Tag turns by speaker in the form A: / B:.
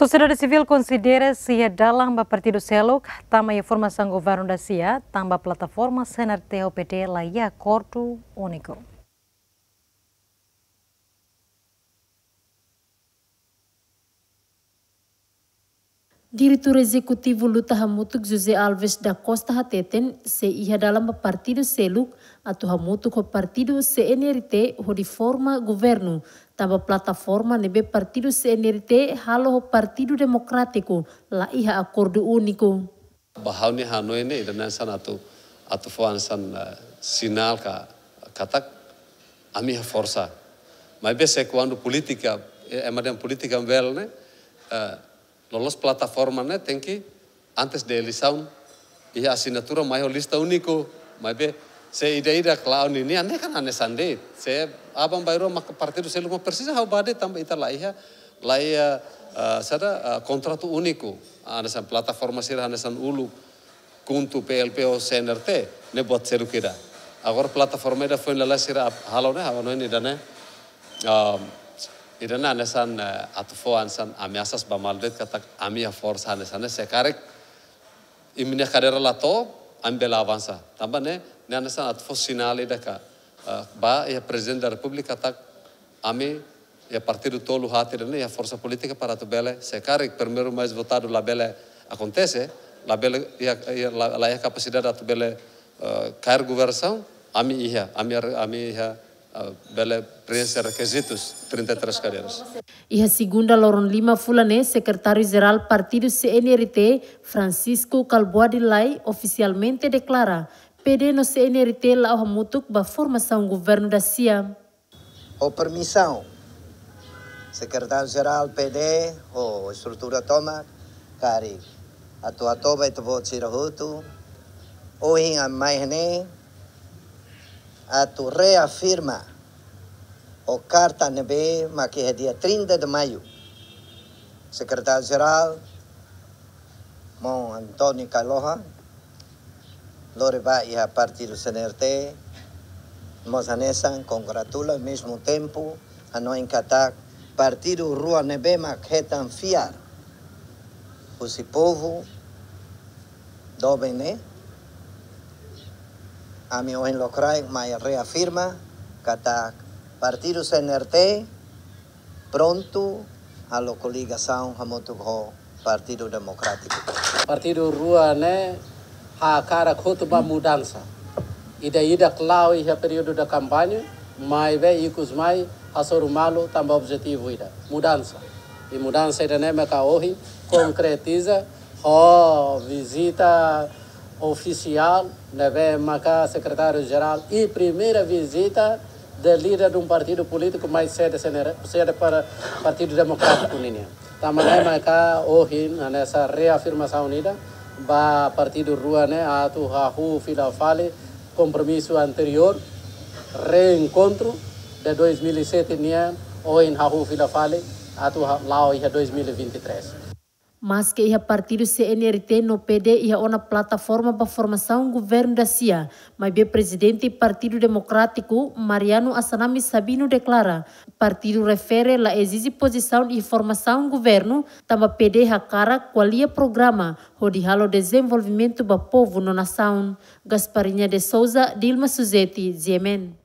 A: Sociedade civil considera se dalam partido Seluk, também a formação governo da CIA, também a plataforma CNRT-OPT lá e acordo único.
B: Diretor Executivo Luta Hamutuk José Alves da Costa Hateten se ia dalam partido Seluk atau Hamutuk o partido CNRT ho di forma governo tamba plataforma nebe partido CNRT halo ho partido democrático la iha acordo único.
C: Bahau ni Hanoi ni dan san atau fuan san sinal katak ami ha força. Mas bese quando política é madam política vel né lolos plataforma né tem que antes de eleição e a assinatura maior lista único mas be se ida clown ini ane kan ane sande se abang bairo mak partido Seluk precisa hau bade tambah ita laia sada contrato único anasan plataforma sira anasan ulu kuntu PLPO CNRT ne buat Seluk ida agora plataforma ida foi lala sira halo ne hawano ini dane idana anasan atufo ansan ameaças bamaldet katak amia força anasan sekarek imine kadera lato ambela avança tambah ne anasan atufo sinal ida ka ba ya presidente da república tak ami ya partido tolo hati dane ya força política para tu bele sekarek primeiro mais votado la bele acontece la bele ya capacidade da tu bele cair governação ami ia bela preencher requisitos 33 cadeiras.
B: E a segunda Loron Lima Fulane, secretário-geral partido CNRT, Francisco Calboa de Lai, oficialmente declara PD no CNRT lá o Hamutuk ba formação governo da CIA.
D: O permissão, secretário-geral PD, o estrutura toma, cari, atua toba e tavo tirahutu, o a mais nem, atu reafirma o carta nebe que é dia 30 de maio. Secretário-geral Mon Antônio Caloha Loreba e a partido CNRT Mozanesan congratula ao mesmo tempo a não encatar partido Rua nebe que é fiar o povo do bem a mi oen locrai mai reafirma que partido CNRT pronto a coligação Hamutuk ho Partido Democrático.
E: Partido Rua né a cara khutba mudança. Ida clau e período da campanha, mai ve icus mai asor malo também objetivo ida mudança. E mudança ida né ka hoje concretiza ho visita oficial, neve maca secretário-geral e primeira visita do líder de partido político mais sede para Partido Democrático Unia. Também maca hoje nessa reafirmação unida, ba Partido Rua né atu hahu filafale compromisso anterior reencontro de 2007 nia hoje hahu filafale atu lao ia 2023.
B: Mas que ia partido CNRT no PD ia ona plataforma para formação governo da CIA, mas o presidente Partido Democrático Mariano Assanami Sabino declara partido refere la exige posição e formação governo também PD hakara qualia programa hodi halo desenvolvimento ba povo no nação. Gasparinha de Souza, Dilma Suzeti, Ziemen.